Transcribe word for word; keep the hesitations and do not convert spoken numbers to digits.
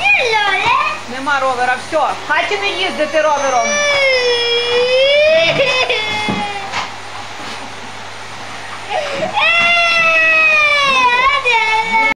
Нема ровера, все. В хаті не їздити ровером.